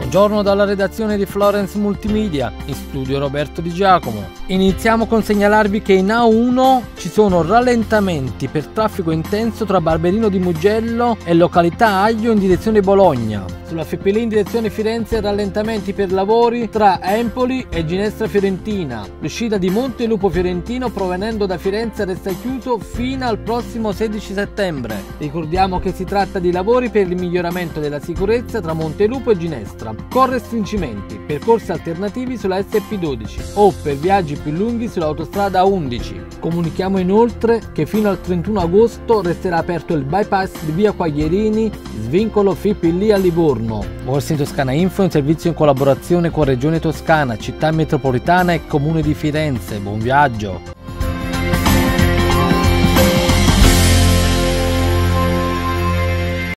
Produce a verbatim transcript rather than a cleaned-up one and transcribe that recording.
Buongiorno dalla redazione di Florence Multimedia, in studio Roberto Di Giacomo. Iniziamo con segnalarvi che in A uno ci sono rallentamenti per traffico intenso tra Barberino di Mugello e località Aglio in direzione Bologna. Sulla F P L in direzione Firenze rallentamenti per lavori tra Empoli e Ginestra Fiorentina. L'uscita di Montelupo Fiorentino provenendo da Firenze resta chiuso fino al prossimo sedici settembre. Ricordiamo che si tratta di lavori per il miglioramento della sicurezza tra Montelupo e Ginestra, con restringimenti, percorsi alternativi sulla S P dodici o per viaggi più lunghi sull'autostrada A undici. Comunichiamo inoltre che fino al trentuno agosto resterà aperto il bypass di via Quaglierini, svincolo F P L a Livorno. Borsa in Toscana Info è un servizio in collaborazione con Regione Toscana, Città Metropolitana e Comune di Firenze. Buon viaggio!